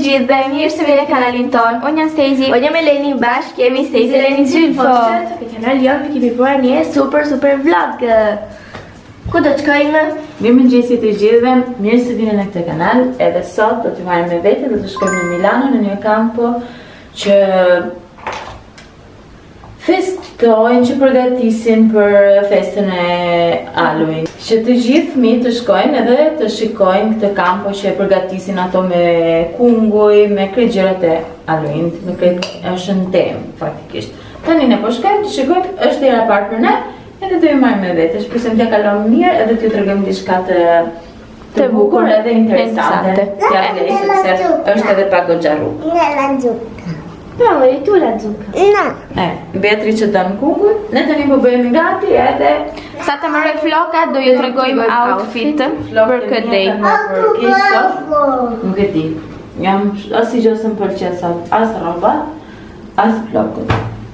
gjithë dhe mirë se vjen në kanalin ton. Unë jam Stacy. Unë jam Eleni, bashkë kemi Stacy Eleni Zylfo. Të kanal jonë kemi bërë një super vlog. Ku do të shkojmë? Mirëmëngjesi të gjithëve, mirë se vini në këtë kanal. Edhe sot do t'ju marrim me vete, do të shkojmë në Milano në një kampo që festojnë, që përgatisin për festën e Halloween. Që të gjithë fëmijët të shkojnë edhe të shikojnë këtë kampo që e përgatisin ato me kunguj, me krejt gjërat e Halloween, me krejt është në temë faktikisht. Tani ne po shkojmë të shikojmë, është era parë për ne. Edhe do ju marrim me vete, shpresojmë t'ja kalojmë mirë edhe t'ju tregojmë diçka të bukur edhe interesante. T'ja lej sepse është edhe pak goxha rrugë. La zucca. Bravo, e tu la zucca. No. Beatrice don kunguj, ne tani po bëhemi gati edhe sa të marrë flokat do ju tregojmë outfit për këtë ditë. Për kish sot, nuk e di. Jam asnjë gjë s'm pëlqen sot, as rroba, as flokët.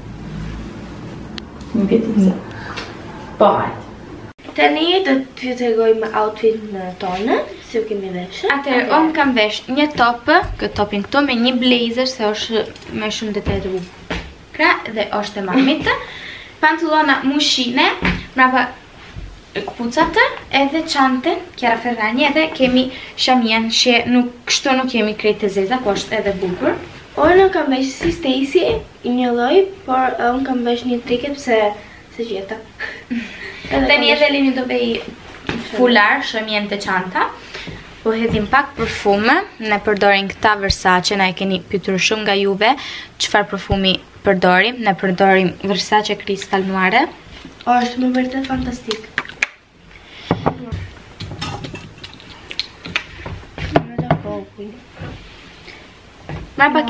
Nuk e di. Po hajtë. Tani do t'ju tregojmë outfit në tonë, si u kemi veshë. Atëherë, unë kam vesh një top, këtë topin këtu, me një blazer, se është me shumë detaj të bukura dhe është e mamit. Pantallona mushine, mbrapa kpucat, edhe çantën, Chiara Ferragni, edhe kemi shamien, që kështu nuk jemi krejt të zeza, po është edhe bukur. Unë kam vesh si Stacy, një lloj, por unë kam vesh një triket pse se gjeta. Tani edhe Eleni do bëj fular, shamien të çanta. Po hedhim pak përfume, ne përdorim këta Versace, na e keni pyetur shumë nga juve çfarë përfumi përdorim, ne përdorim Versace Crystal Noire. Është më vërtet fantastik. Mbrapa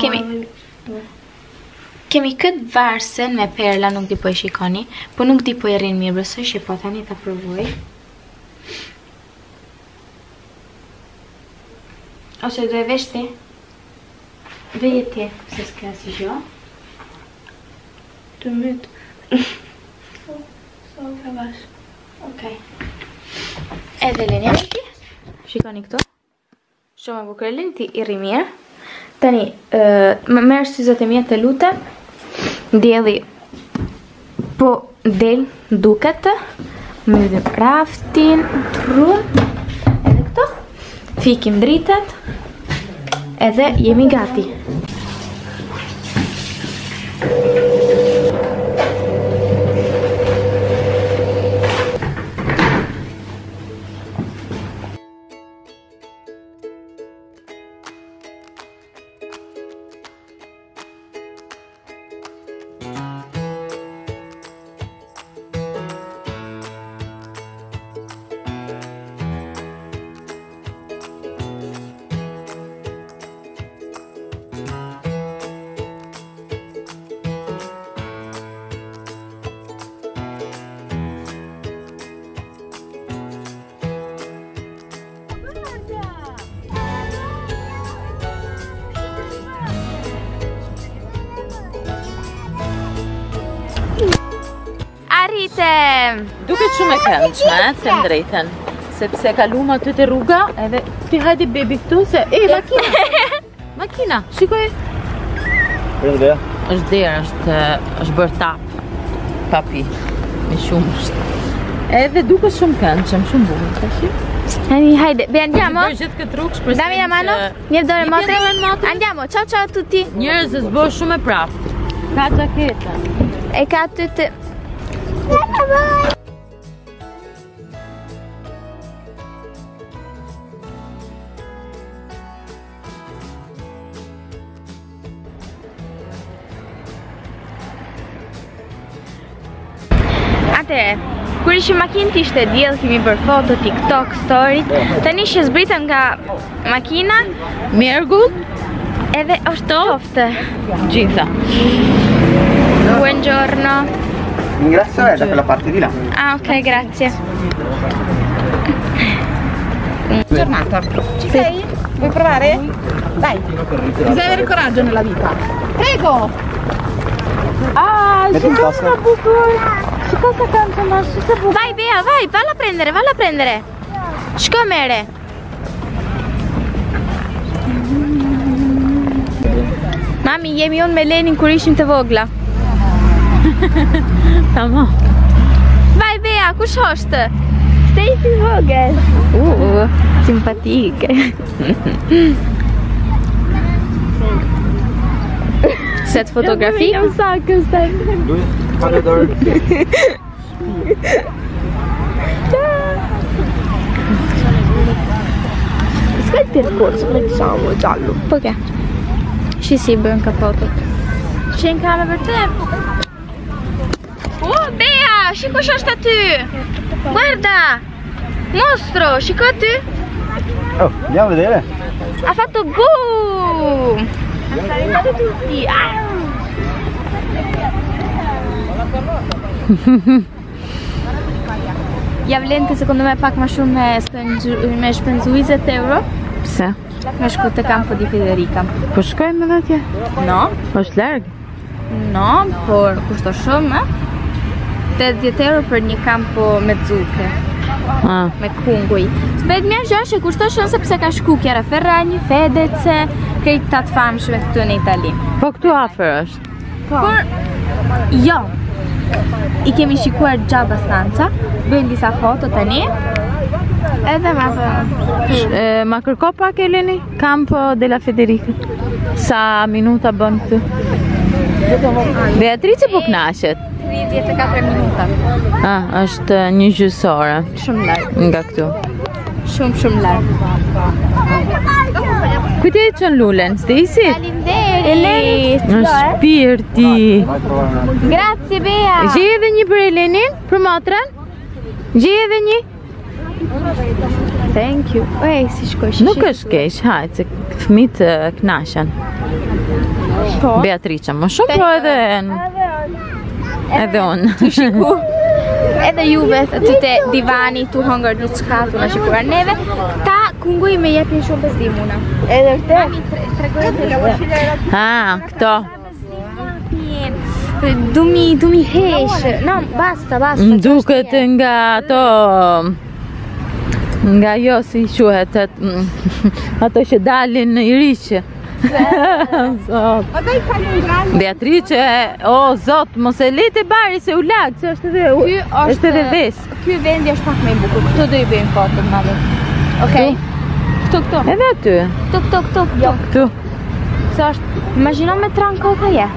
kemi këtë varsen me perla, nuk di po e shikoni, po nuk di po e rrin mirë, besoj që po tani ta provoj. Ose do e vesh ti? Veje ti, se s'ka si gjo. Të myt. So ka vash. Okej. Edhe Eleni me ti. Shikoni këtu. Shumë e bukur Eleni, ti i rri mirë. Tani, më merë syzët e mjetë të lutem. Djeli po del duket. Mydhim raftin, trun. Edhe këto. Fikim dritat. Edhe jemi gati. Arritem! Duket shumë e këndshme, të drejtën. Sepse kaluma aty te rruga, edhe ti hajde bebi këtu se makina. Makina, shikoj. Është derë, është bërë tap. Papi, me shumë. Edhe duket shumë këndshëm, shumë bukur, tash. Hajde, andiamo? Dammi la mano? Një dorë motri? Andiamo, ciao ciao a tutti! Njerëzës bërë shumë e prapë. Ka gjaketa. E ka tutte. Atëre, kur ishim makinë t'ishte diell, kemi bërë foto, TikTok, story. Tani që zbritëm nga makina, Mergull, edhe është toftë. Gjitha. Buongiorno. L'ingresso è da quella parte di là. Ah, ok, grazie. Giornata. Ci sei? Vuoi provare? Dai. Bisogna avere coraggio nella vita. Prego. Ah, Vedi in tasca? Vai Bea, vai, valla a prendere. Shko mere. Mami, jemi unë me Lenin kur ishim të vogla. Tamam. Vaj Bea, kush është? Stacy vogël. Simpatike. Set fotografi? Jam sa kësaj. Aspetta il percorso, facciamo giallo. Perché? Ci si bën kapotot. Qenë kamë për te? Bea, shiko kush është aty. Guarda! Mostro, shiko aty. Oh, andiamo a vedere. Ha fatto boom! Salutate tutti. Ja vlente secondo me pak ma shumë me shpenzu 20 euro. Pse? Me shku të Campo di Federica. Po shkojmë edhe atje? No, Është larg? no, por kushton shumë, 80 euro për një campo me zuke, me kunguj. S'bet mja gjash e kushton shumë sepse ka shku Chiara Ferragni, Fedez, krejt ta të famshme këtu në Itali. Po këtu afër është. Por, jo, i kemi shikuar gja bastanca, bëjmë disa foto tani. Edhe ma Ma kërko pak Eleni? Campo della Federica. Sa minuta bën këtu? Beatrice po knaqet. 34 minuta. Është një gjysore Shumë larg. nga këtu. Shumë larg. Kujt e çon lulen, Stacy? Faleminderit. Është shpirti. Grazie Bea. Gjej edhe një për Elenin, për motrën? Gjej edhe një? Thank you. Ej, si shkoj Nuk është keq, hajt, se fëmit knaqen. Po. Beatrice, më shumë po edhe unë. Edhe juve të te divani tu hongër diçka tu na shikuar neve. Ta kunguj me jepin shumë bezdimuna. Edhe këtë? Mami tregoj të Këto. Du mi hesh. No, basta. Më duket nga ato... Nga jo si quhet ato që dalin në Iriqë. Zot. Beatrice, o zot, mos e lete bari se u lag, se është edhe ves. Ky vendi është pak më i bukur. Këtu do i bëjmë foto madje. Okej. Këtu. Edhe aty. Këtu. Jo, këtu. Se është, immagino me tranco che è.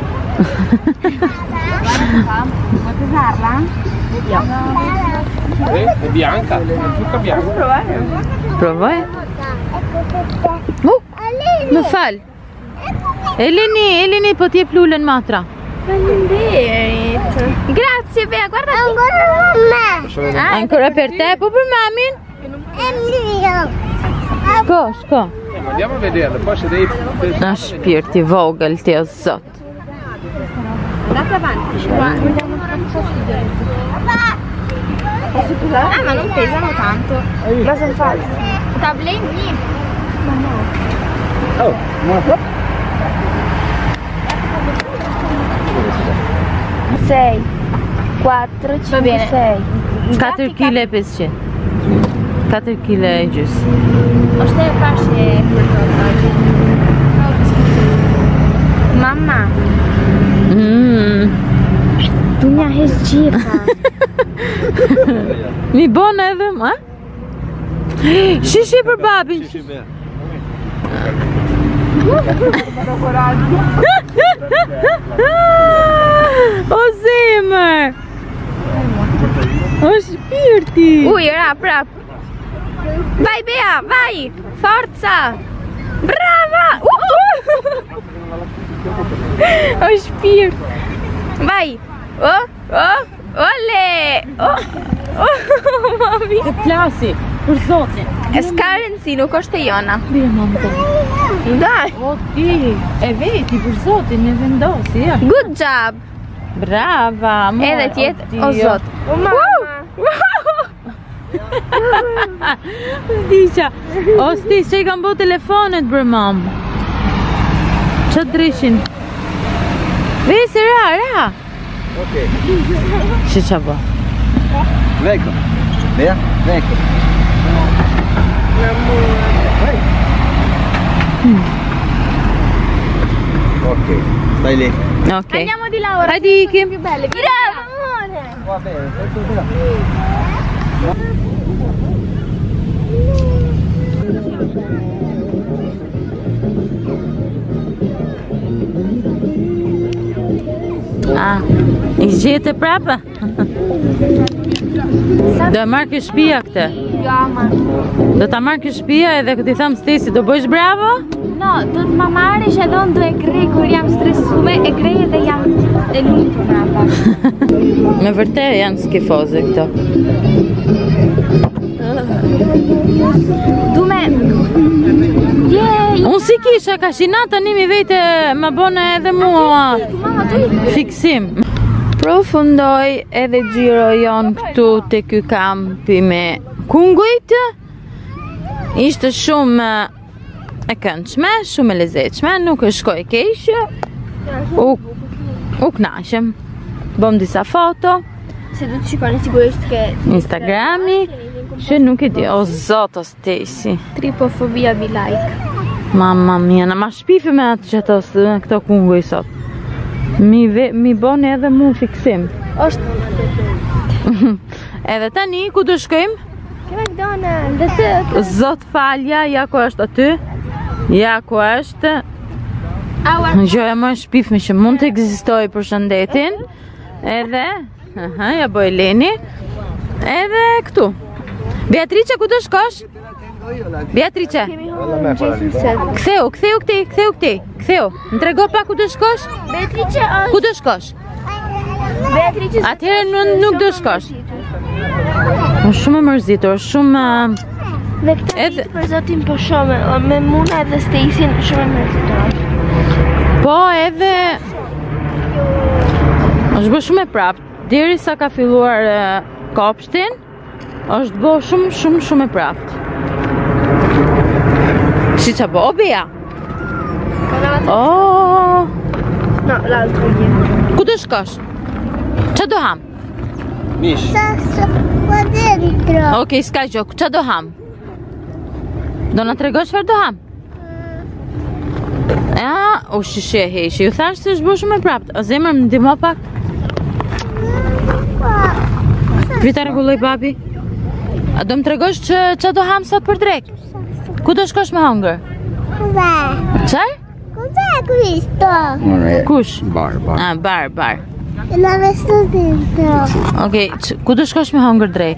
Vuoi pesarla? Jo. È bianca, è tutta bianca. Provoj. Më fal. Eleni po t'jep lulen matra. Faleminderit. Grazie Bea, guarda Ancora per te, po per mamin? Shko. Andiamo a vederla, poi se devi... Shpirti vogël ti o zot. Andate avanti, ma non pesano tanto. Ma sono falsi. Tablini. Oh, muoio. 6, 4, 5, 6. 4 kg e 500. 4 kg e gjys. Është e pashë Mamma. Tu mja hesh gjitha. Mi bon edhe më, a? Shishi për babin. O zemër. O shpirti. Rap. Vai Bea, vai. Forza. Brava. O shpirt. Vai. Ole. Mami. Të plasi, për zotin. E s'ka rëndësi, nuk është e jona. Bire mamë të. Daj. O ti, e veti për zotin, e vendosi, ja. Good job. Brava, amor. Edhe tjetë, o zot. O mamma. Diqa, o sti, që i kam bo telefonet bër mamë. Që të drishin? Vesi, ra. Ok. Që që bo? Vengo. Via, vengo. Ok, stai lì. Ok. Andiamo di là ora. Vai Dicky. Più belle. Brava, amore. Va bene, Ah, is dit de prapa? Do marrë shtëpia këtë. Jo, ma. Do ta marrë shtëpia edhe këtë i tham Stesi, do bësh bravo? No, do të ma marrish edhe unë do e krej kur jam stresume, e krej edhe jam e lutë prapa. Me vërtet janë skifoze këto. Du me... Unë si kisha kashina tani mi vete më bone edhe mua fiksim. Përfundoj edhe xhiro jon këtu te ky kampi me kungujt. Ishte shumë e këndshme, shumë e lezetshme, nuk e shkoj keq. U kënaqem. Bëm disa foto. Se du të shikoni sigurisht ke... Instagrami, që nuk e di, o zoto Stesi. Tripofobia be like. Mamma mia, na ma shpifi me atë që këto kunguj sot. Mi boni edhe mu fiksim. Është... Edhe tani, ku do shkojmë? Ke McDonald's, dhe të... Zot falja, ja ku është aty. Ja ku është. Gjoja më shpifme që mund të ekzistoj për shëndetin. Edhe, ja boj Leni. Edhe këtu. Beatrice, ku do shkosh? Beatrice. Ktheu këti. Më trego pa ku do shkosh? Beatrice është... Ku do shkosh? Beatrice... Atëherë nuk do shkosh. Është shumë e mërzitur, shumë... Dhe këta vitë për zotin po shumë, me Muna edhe Stacyn shumë e mërzitur. Po edhe... është bë shumë e prapë. Deri sa ka filluar kopshtin, është bë shumë e prapë. Si qa bo, Bea? Oh. No, l'altro ieri. Ku do shkosh? Qa do ham? Mish. Qua dentro. Ok, s'ka gjok, qa do ham? Do na tregosh çfarë do ham? U shishe heqi, ju thash se është bërë shumë e praptë. O zemër, më ndihmo pak. Vita rregulloj babi. A do më tregosh që do ham sot për drek? Ku do shkosh me hongër? Çfarë? Cos'è questo? Kush? Bar. Ah, bar. La vesto dentro. Ok, ku do shkosh me hongër drek?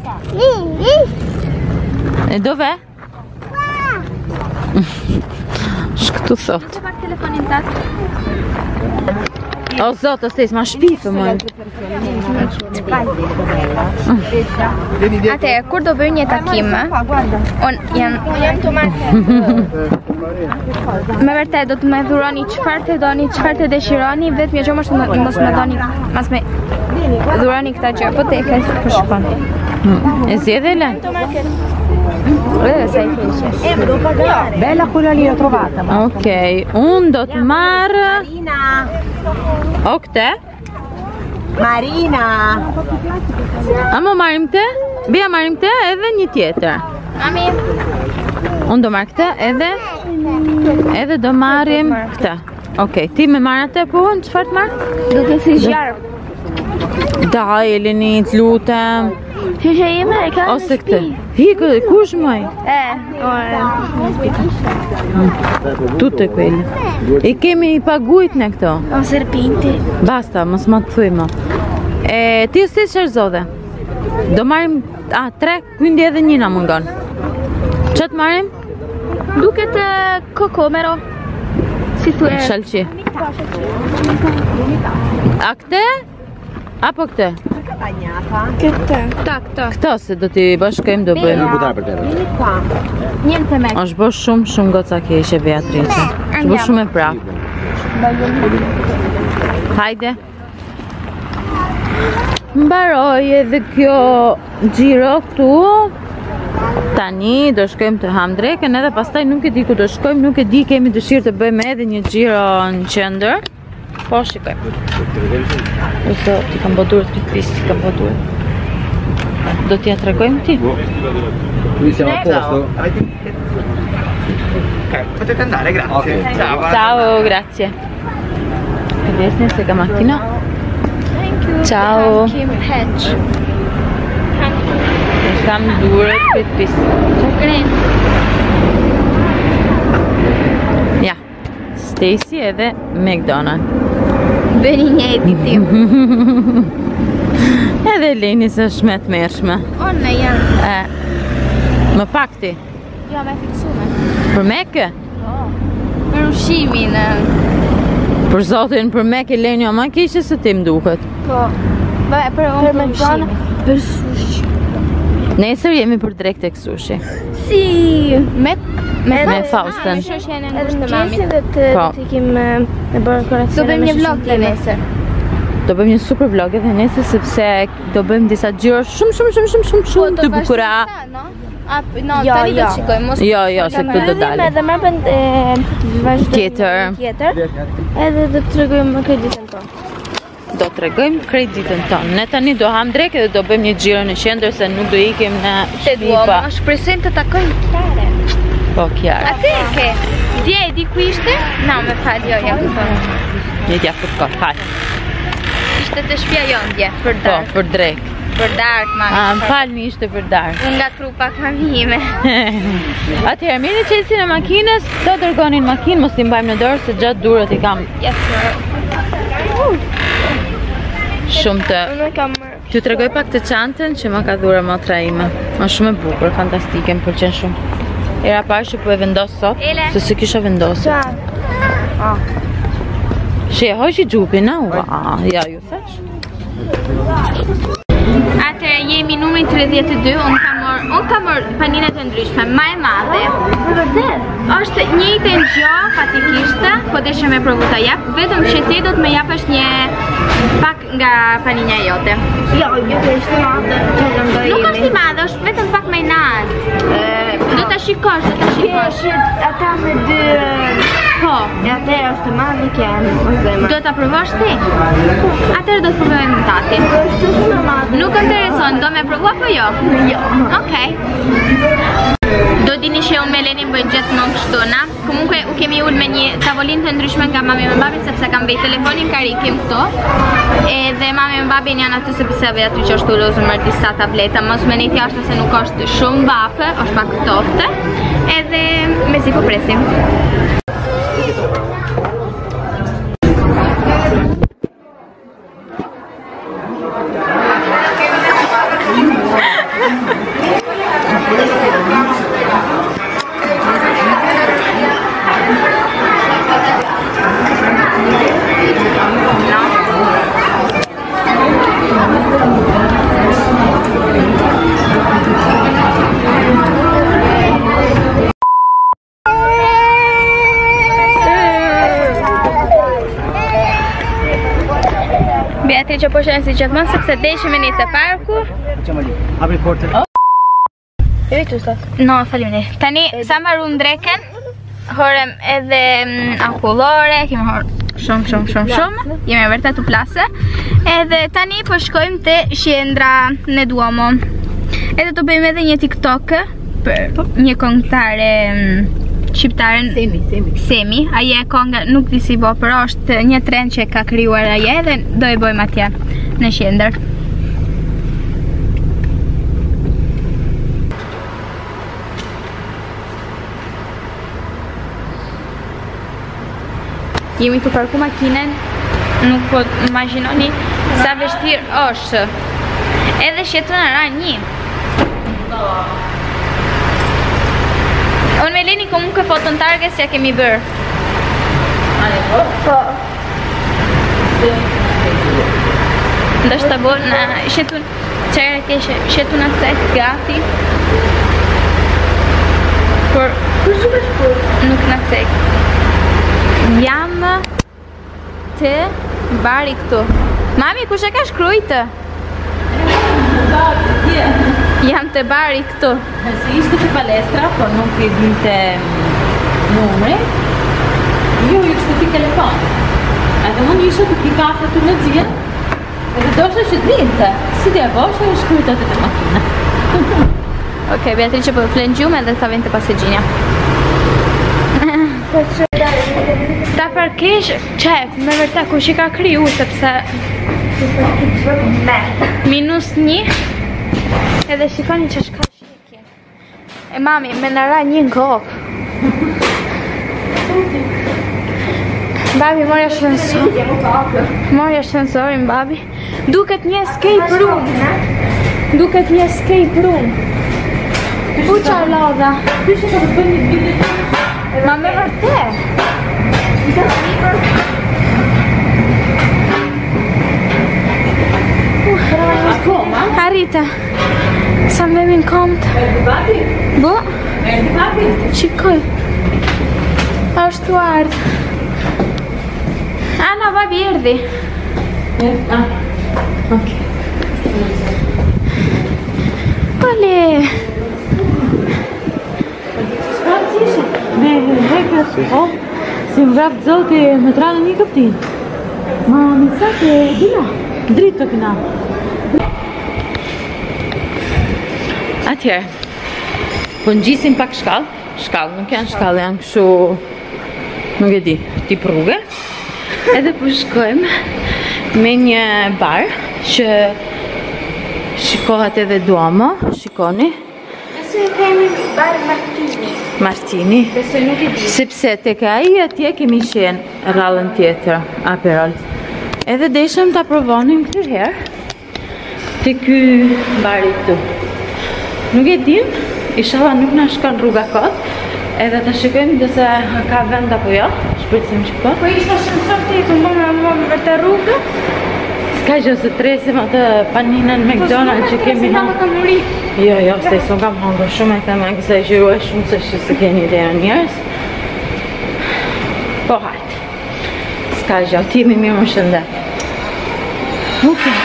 E dove? Shkëtu thot. Pak telefonin tat. O zot, o stes, ma shpifë më. Ate, kur do bëjmë një takim, unë janë të marrë. Me vërtet, do të me dhuroni çfarë të doni, çfarë të dëshironi, vetëm që mos me doni, mas me dhuroni këta gjë, po te ka për shkon. E zjedhe le? Bella quella lì, l'ho trovata. Ok, unë do të marrë... O këte? Marina! A më marim të? Bia marim të edhe një tjetër. Mami, Unë do marrë këtë edhe do marim këtë. Ok, ti me marrë atë po unë, qëfar të marrë? do të si zjarë. Daj, Eleni, të lutem. Shishe ime e ka në Ose këtë. shtëpi. Hikë, kush mëj? Tutte quelle. I kemi paguajt në këto. O serpenti. Basta, mos ma të thuj më. Ti s'ti shërzodhe. Do marim, 3, quindi edhe njëna mungon. Që të marim? Duket kokomero. Si thue. Shalqi. A këte? Apo këte? Këtë. Këto se do t'i bashkojmë do bëjmë. Non buttare per terra. Niente me. Është bërë shumë goca keqe Beatrice. Është bërë shumë e prapë. Hajde. Mbaroj edhe kjo xhiro këtu. Tani do shkojmë të ham drekën edhe pastaj nuk e di ku do shkojmë, nuk e di, kemi dëshirë të bëjmë edhe një xhiro në qendër. Po shikojmë. Ose ti kam bodur të Kristi, kam bodur. Do t'ja tregojmë ti? Qui siamo a posto? Potete andare, grazie. Ok. Ciao. Ciao, grazie. desni se ka makina. Ciao. Kam durët këtë pisë. Ja, Stacy edhe McDonald's. Bëni njëti tim. Edhe Leni së shmet mërshme. Onë janë. Më pak ti. Jo, me fiksume. Për meke? Për ushimin. Për zotin, për meke Leni o ma kishe se ti m'duket. Po. Për ushimin. Për sushi. Nesër jemi për drejt tek sushi. Si. Me Faustën. Edhe në qesin dhe të ikim me bërë korekcione. Do bëjmë një vlog të nesër. Do bëjmë një super vlog edhe nesër sepse do bëjmë disa gjëra shumë të bukura. No, tani do të shikojmë. Jo, se këtu do dalë. Edhe më bën Tjetër. Edhe do të tregojmë kreditën tonë. Do të regojmë kreditën tonë. Ne tani do ham drek edhe do bëjmë një gjiro në qendër se nuk do ikim në shpipa. Shpresojmë të takojmë Kiare. Po, Kiare. Atë ke? Dje e di ku ishte? No, me fal, jo, ja ku tonë. Një tja fut ka, fal. Ishte të shpia jonë dje, për Po, dark. për drek. Për dark, mami. Më falni ishte për dark. Unë nga trupa mamime. Atëherë, mirë qelsin e makinës, do dërgonin makinë, mos t'i mbajmë në dorë se gjatë durët i kam Yes, sir. shumë të... Unë kam T'ju tregoj pak të çantën që më ka dhurë motra ime. Më shumë e bukur, fantastike, më pëlqen shumë. Era parë që po e vendos sot, se se kisha vendosur. She e hoqi gjupin, na? Ja, ju thash. Atëre, jemi numri 32, unë kam marrë paninat e ndryshme, ma e madhe. Është njëjtë ngjo fatikisht, po desha me provu ta jap, vetëm që ti do të më japësh një pak nga paninja jote. Jo, është madhe. Nuk është i madhe, është vetëm pak më i nalt. Do ta shikosh, Ata me dy... Po. Ate është madhe kemë. Do ta provosh ti? Atëherë do të provojmë tati. Nuk intereson, do me provu apo jo? Jo. Okej. Do dini që unë me Lenin bëjt gjithmonë kështu, na? Komunque u kemi ullë me një tavolinë të ndryshme nga mami me babi, sepse kam bej telefonin karikim këto. Edhe mami me babi janë aty sepse aty që është u lozën mërë disa tableta. Mos me një tjashtë se nuk është shumë vapë, është pak toftë. Edhe me si po presim. Beatrice që po shenë si gjithmonë sepse deshim e një të parku. Apri forte. No, faleminderit. Tani sa marrum dreken, horem edhe akullore, kemi horë shumë. Jemi vërtet u plase. Edhe tani po shkojmë te Qendra në Duomo. Edhe të bëjmë edhe një TikTok për një këngëtare shqiptaren Semi. Aje e konga nuk di si bo, për është një trend që ka krijuar aje dhe do e bëjmë atje në Qendër. Jemi të parku makinen, nuk po imagjinoni sa vështirë është. Edhe shjetën ara një. Unë me Leni komunque foton targe se ja kemi bërë. Po. Ndështë të bërë në shetun qere keshe, shetun atë cek gati. Por nuk në cek. Jam të bari këtu. Mami, kush e ka shkrujtë? Jam të bari këtu. Se ishte të palestra, por nuk i dinte numri. Jo, ju kështë të pi telefon. Edhe unë ishe të pi kafe të në dzirë. Edhe doshe që të dinte. Si të e boshe e shkrujtë atë të makina. Ok, Beatrice po flen gjume dhe ta vjen të pasegjinja. Ta shifar keq, qef, me vërtet kush i ka kriju sepse -1 edhe shikoni që shka shikje. E mami, me në ra një kokë. Babi, morja shënsor. Morja shënsorin, babi. Duket një escape room. Duket një escape room. Puqa lodha. Ma me vërtet. Arrita. Sa me min komt. Bo? Qikoj. Ashtu ardh. Ana, babi erdi. Ok. Ole. Me hekët, oh, si më vrap zoti me tranë një këptin. Ma më sa ke dina, dritë të këna. Atjerë, po në gjisim pak shkallë, nuk janë shkallë, janë këshu, nuk e di, tip rrugë. Edhe po shkojmë me një bar që shikohat edhe Duomo, shikoni. Besoj kemi bar Martini. Besoj nuk i di. Sepse tek ai atje kemi qenë rallën tjetër, Aperol. Edhe deshëm ta provonim këtë herë te ky bari këtu. Nuk e dim, inshallah nuk na shkon rruga kot. Edhe ta shikojmë nëse ka vend apo jo. Shpresojmë që po. Po ishte shënësor të jetu më vërte rrugë. Ska gjë se tresim atë paninën McDonald's që kemi hangër. Po s'ka muri. Jo, se s'u kam hangër shumë, e them egzageruar shumë se që se keni ideja njerëz. Po hajtë. Ska gjë, ti jemi mirë më shëndet. Okej.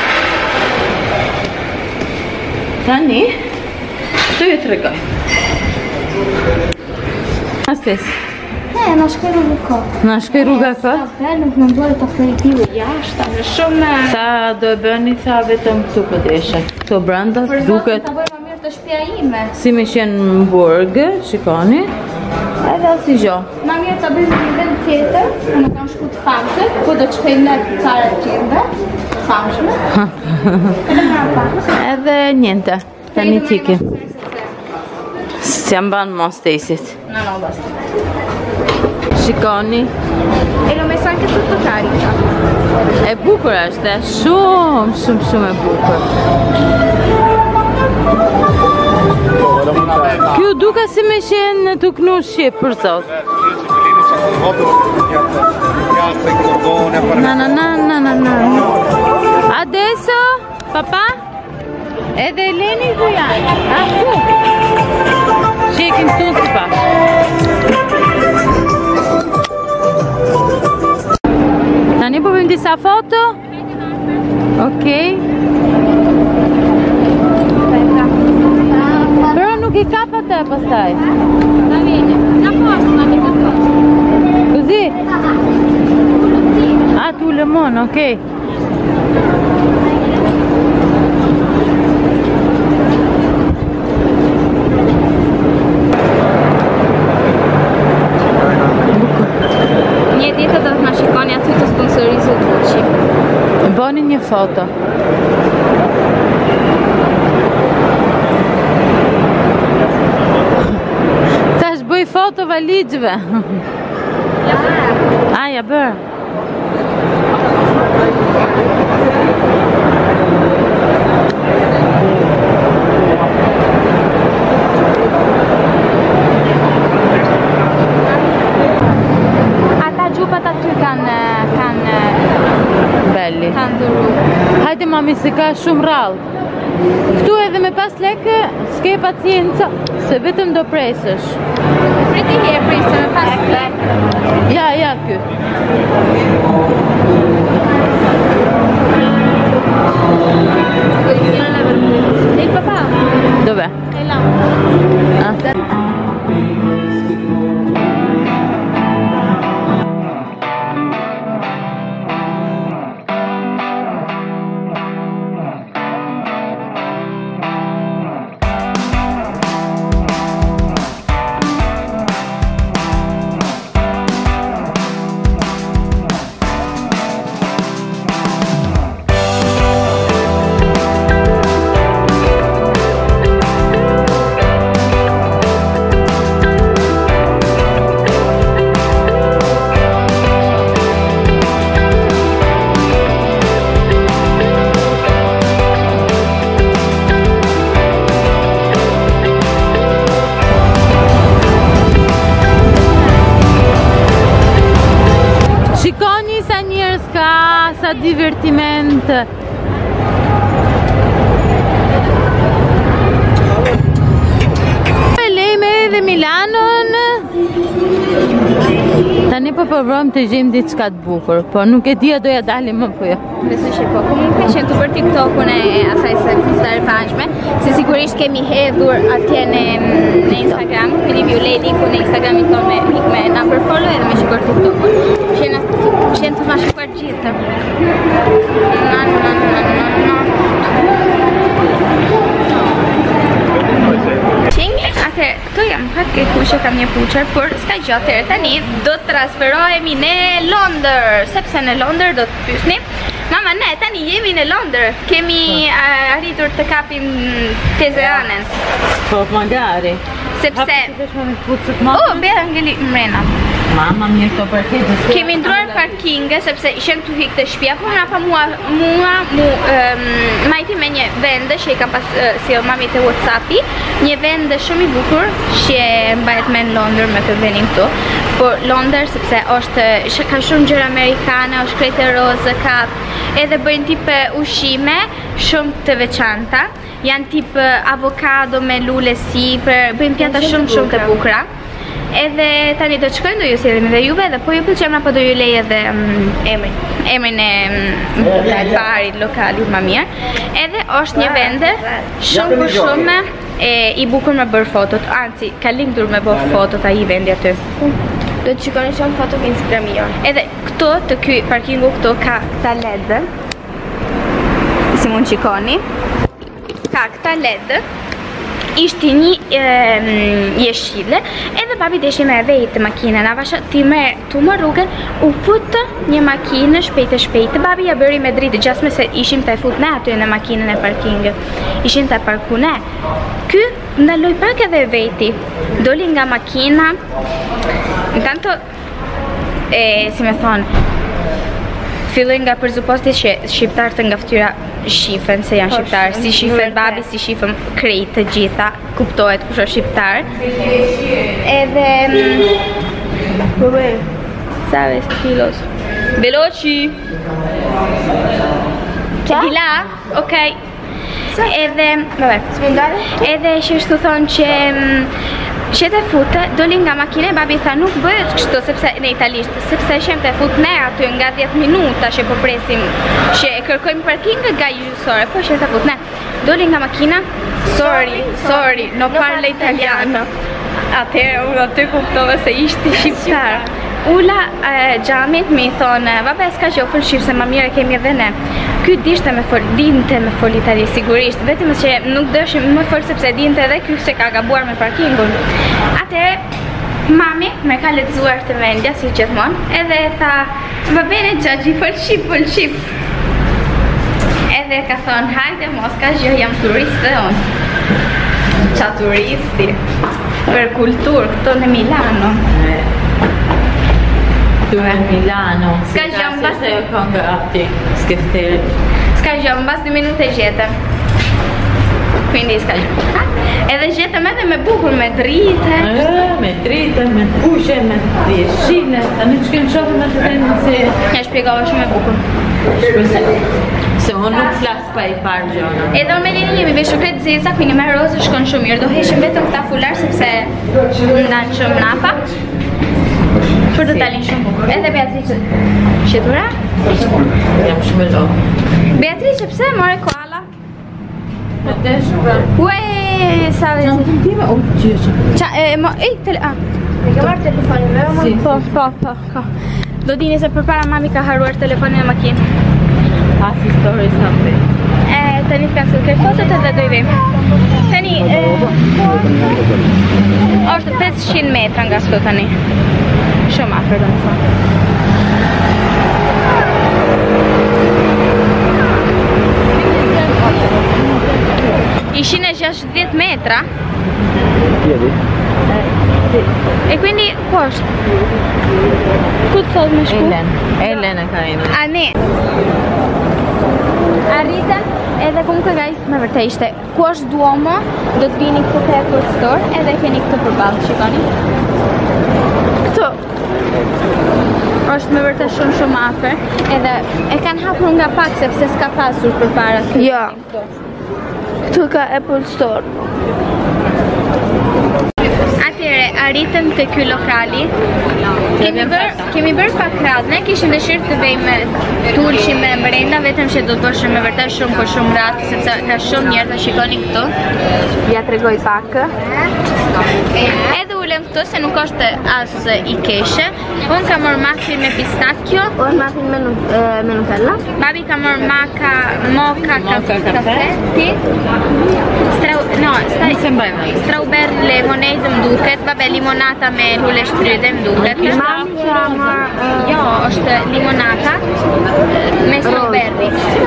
Tani, të ju të regoj. Astes. Na shkoj rruga kot. Na shkoj rruga kot? Nuk më bëhet aperitivu jashtë, në shumë... Sa do e bëni, tha vetëm këtu po deshe. Këto brenda duket... Ta bëjmë mirë të shtëpia ime. Si me qenë në burgë, shikoni. Edhe si gjo. Ma mirë ta bëjmë një vend tjetër, në kam shku të famshme, ku do të shkojmë ne të cara tjembe, famshme. Edhe më rapaz. Edhe njente, tani tiki. S'jam ban mos tesit. No, basta. Shikoni. E l'ho messo anche sotto carica. E bukur është, shumë e bukur. Kjo duka si me qenë në tuk në Shqip, për zot. Na. Adesso, papà? Edhe Eleni ku janë? A, ku? Shekin këtu si pas. Tani po bëjmë disa foto? Okej. Però nuk i kap atë pastaj. Va bene, da posto, ma mica posto. Così? Ah, tu lemon, ok. Një ditë do të na shikoni aty të sponsorizot Gucci. Bëni një foto. Tash bëj foto valigjve. Ah, ja bërë. Ata gjupat aty kanë Belli. duru. Hajde mami se ka shumë rallë. Këtu edhe me pas lekë, s'ke pacienca, se vetëm do presësh. Priti je prisë me pas lek. Ja, ky. E il papà? Dov'è? È là. Ah. Sa divertiment. Dhe Milanon. Tani po provojmë të gjejmë diçka të bukur, po nuk e di a doja dalim më po jo. Besoj që po. Comunque që të për TikTokun e asaj së fanshme, se sigurisht kemi hedhur atje në Instagram, quindi vi u lej linkun në Instagramin tonë me number follow edhe me shikuar TikTokun. Që të ma shikuar gjithë. Atëherë, këto jam pak e kuqe kam një puqer, por s'ka gjë atëherë tani do të transferohemi në Londër, sepse në Londër do të pyesni. Mama, ne tani jemi në Londër, kemi arritur të kapim Tezeranën. Po, magari. Sepse... Oh, bera ngeli mrena. Mama, mirë të përket. Kemi ndruar parkinge, sepse ishen të hikë të shpia, por nga pa mua majti me një vende që i kam pas si o mami të Whatsappi, një vende shumë i bukur që mbajet me në Londër me të venin këtu. Por Londër, sepse është ka shumë gjëra amerikane, është krejtë rozë, edhe bëjnë tipë ushqime shumë të veçanta, janë tipë avokado me lule sipër, bëjnë pjata shumë të bukura. Edhe tani do të shkojmë, do ju sjellim edhe juve, dhe po ju pëlqen apo do ju lej edhe emrin e barit lokalit më mirë. Edhe është një vende shumë i bukur me bërë fotot, anzi ka lindur me bërë fotot ai vendi aty. Do të shikoni shumë foto në Instagrami jonë. Edhe këto të ky parkingu këto ka këta LED. Si mund shikoni. Ka këta LED. Ishte një jeshile, edhe babi deshi me vetë makinën, avasha ti me tu më rrugën, u futë një makinë shpejtë, babi ja bëri me dritë, gjasme se ishim të e fut ne aty në makinën e parkingë, ishim të e parku ne. Ky ndaloj pak edhe veti, doli nga makina, në tanto, si me thonë, filloj nga përzuposti që shqiptarë të nga ftyra shifen, se janë shqiptarë, si shifen babi, si shifen krejt të gjitha, kuptohet kush është shqiptar. Edhe... Sabes kilos. Veloci! Di la? Okej. Edhe... Edhe shështu thonë që... Që të futë, doli nga makine, babi tha nuk bëhet kështu, sepse në italisht, sepse shem të fut ne aty nga 10 minuta që po presim, që e kërkojmë parking nga gjysore, po shem të fut ne. Doli nga makina, sorry, no parla italiano. Atëherë, unë aty kuptove se ishte shqiptar. Ula xhamit mi thonë, vabbè s'ka që ofën shqip se ma mire kemi edhe ne. Ky dinte me fol itali sigurisht, vetëm që nuk dëshim më fol sepse dinte edhe ky se ka gabuar me parkingun. Atëherë, mami me ka lexuar të vendja si gjithmonë, edhe tha, va bene xhaxhi, fol shqip. Edhe ka thonë, hajde mos ka gjë, jam turiste unë. Qa turisti? Për kulturë, këto në Milano. Tu në Milano. Ska gjëmbas. Se jo këngë ati, skefterit. Ska gjëmbas 2 minutë e gjetëm. Quindi ska gjëmbas. Edhe gjetëm edhe me bukur, me drite. Me drite, me pushe, me vjeshile. Ta në që kemë shohë me të vendë se... Ja shpjegova shumë e bukur. Se unë nuk flas pa i parë gjona. Edhe me lini jemi veshur kretë zeza, quindi me rozë shkon shumë mirë. Do heshim vetëm këta fular sepse ndanë shumë napa. Për të dalin shumë bukur. Edhe Beatrice, shetura? Jam shumë e lo. Beatrice, pse more koala? Me të shumë. Ue, sa vezi? Në të time, u gjyshë. Qa, E ke marrë telefonin me mama? Po. Do dini se përpara mami ka haruar telefonin e makinë. Pasi story something. Tani t'kam së kërë fotot edhe do i vim. Tani, është 500 metra nga këto tani. Shumë afër do në thonë. Ishin e 60 metra. E quindi ku është? Ku të thotë me shku? Elen e ka ime. A ne arritëm edhe comunque guys, me vërtet ishte ku është Duomo, do të vini këtu te Apple Store edhe keni këtë përballë, shikoni. Këtu Është me vërtet shumë afër, edhe e kanë hapur nga pak sepse s'ka pasur përpara këtu. Jo. Këtu ka Apple Store. Atëre arritëm te ky lokali. Kemi bërë pak radhë, ne kishim dëshirë të bëjmë tulshim me brenda, vetëm që do të bëshim me vërtet shumë radhë, sepse ka shumë njerëz, shikoni këtu. Ja tregoj pak. Edhe ulem këtu se nuk është as i keshe. Unë kam marrë muffin me pistacchio. Unë muffin me Nutella. Babi ka marrë mocha caffè. Ti? Strawberry lemonade më duket. Vabbè, limonata me lule shtrydhe më duket. Mami ka marrë... Jo, është limonata me strawberry.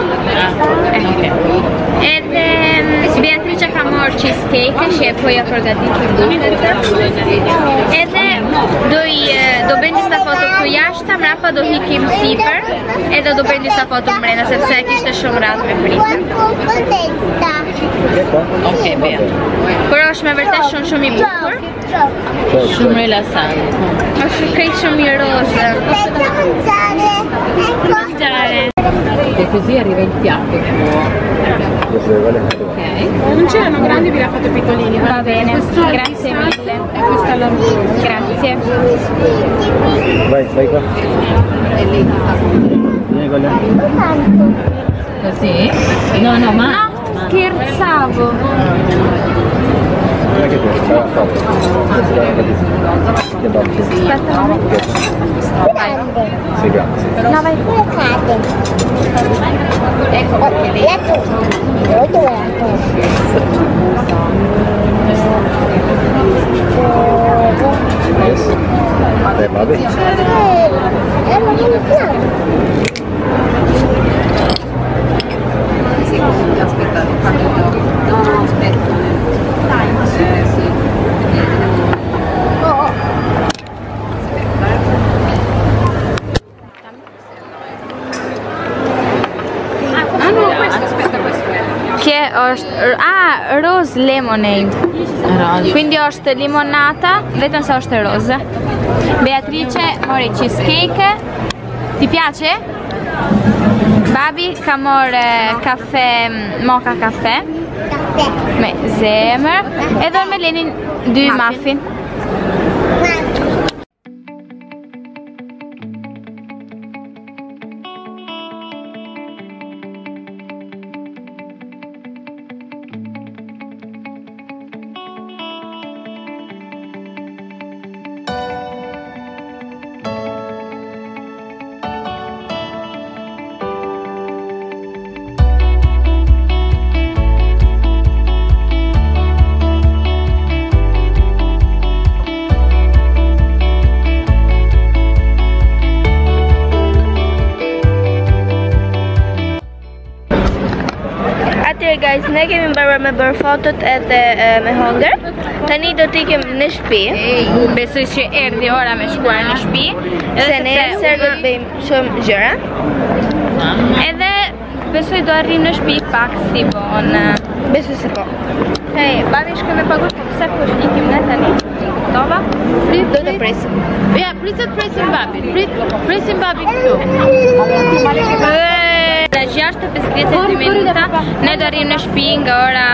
Edhe Beatrice ka marrë cheesecake, që e poja përgatitur duket. Edhe do bëjmë disa foto këtu jashtë, mrapa do hikim sipër, edhe do bëjmë disa foto mbrenda, sepse kishte shumë radhë me pritë. Okej, Bea. Por është me vërtet shumë i bukur. Shumë rilassante. Është krejt shumë i rozë. E così arriva il piatto. Ok. Non c'erano grandi, vi l'ha fatto piccolini. Va bene, grazie mille. E questa è la Grazie. Vai qua. Vieni con lei. Così? No, ma... No, scherzavo. Non è che tu Sì, grazie. No, vai. Ecco perché lei... Yes. Vabbè. Che është rose lemonade. Quindi është limonata, vetëm sa është rose. Beatrice mori cheesecake. Ti piace? Babi ka marrë kafe, mocha kafe me zemër, edhe me Lenin 2 muffin. Guys, ne kemi mbaruar me bërë fotot edhe me hongër. Tani do t'ikim në shtëpi. Besoj që erdhi ora me shkuar në shtëpi. Se nesër do të bëjmë shumë gjëra. Edhe besoj do arrim në shtëpi pak si bon. Besoj se po. Hey, babi shkoj me pagush, po pse po ikim ne tani? Dova? Do të presim. Ja, presim babi. Presim babi këtu. Da 6:52 minuta ne do arrim në shtëpi nga ora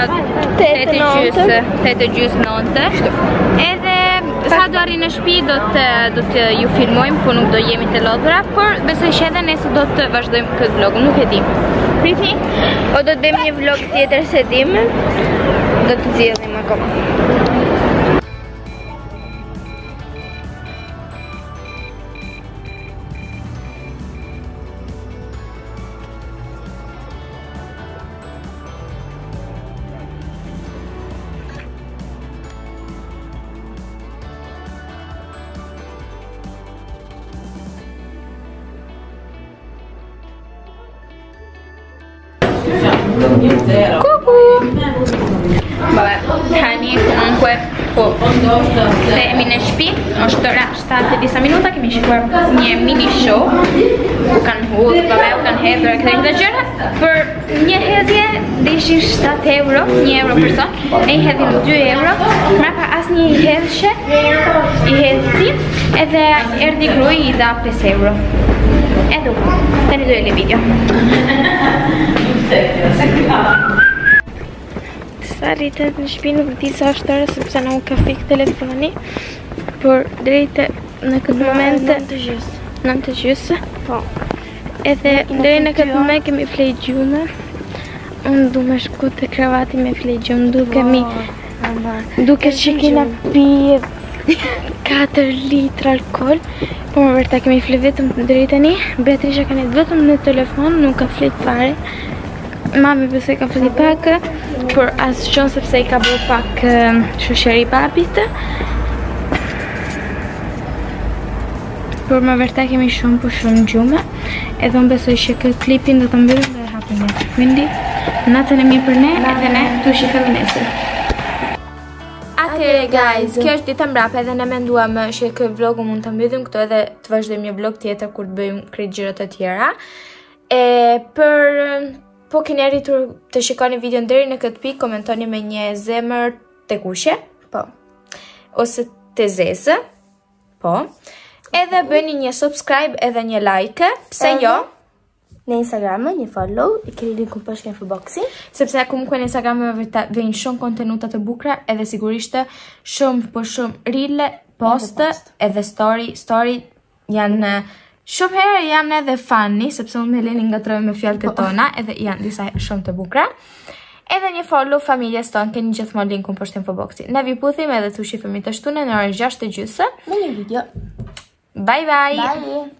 8:30. Edhe sa do arrim në shtëpi do të ju filmojmë, po nuk do jemi të lodhura, por besoj që edhe nesër do të vazhdojmë këtë vlog, nuk e di. Priti? O do të bëjmë një vlog tjetër se dim. Do të zgjedhim akoma. Vabbè, tani comunque jemi në shtëpi, është ora 7 disa minuta, kemi shikuar një mini show. U kanë hudhur, vabbè, u kanë hedhur këto gjëra. Për një hedhje ishin 7 euro, 1 euro person, ne i hedhim 2 euro. Mrapa as asnjë i hedhshe, i hedhti, edhe erdhi gruaji i dha 5 euro. Edhe tani do e le video. Sa rritet në shtëpi nuk di sa është ora sepse nuk ka fik telefoni, por drejt në këtë moment 9:30. Po. Edhe deri në këtë moment kemi flej gjumë. Unë du me shku të kravati me flej gjumë, duke që kena pije 4 litra alkohol, po më vërta kemi flej vetëm drejt tani. Beatricia ka net vetëm në telefon, nuk ka flej fare. Mami përse ka flej pak, por asë qonë sepse i ka bërë pak shoqëri babit. Por më vërta kemi shumë gjumë, edhe unë besoj që këtë klipin do të mbyllim dhe hapim nesër. Quindi, natën e mirë për ne, edhe ne tu shikojmë nesër. Atëre guys, kjo është dita mbrapa edhe ne menduam që këtë vlogu mund të mbyllim këto edhe të vazhdojmë një vlog tjetër kur të bëjmë krejt të tjera. Po keni arritur të shikoni videon deri në këtë pikë, komentoni me një zemër të kushe, po, ose të zezë, po, edhe bëni një subscribe edhe një like, pse jo? Në Instagram, një follow, i keni linkun poshtë në infoboxi. Sepse komunque në Instagram vjen shumë kontenuta të bukura, edhe sigurisht shumë reel, post, edhe story janë shumë herë janë edhe funny, sepse unë me Leni ngatrojmë me fjalët e tona, edhe janë disa shumë të bukura. Edhe një follow familjes tonë, keni gjithmonë linkun poshtë në infoboxi. Ne vi puthim edhe të shifemi të shtunë në orën 6:30 me një video. Bye bye! Bye!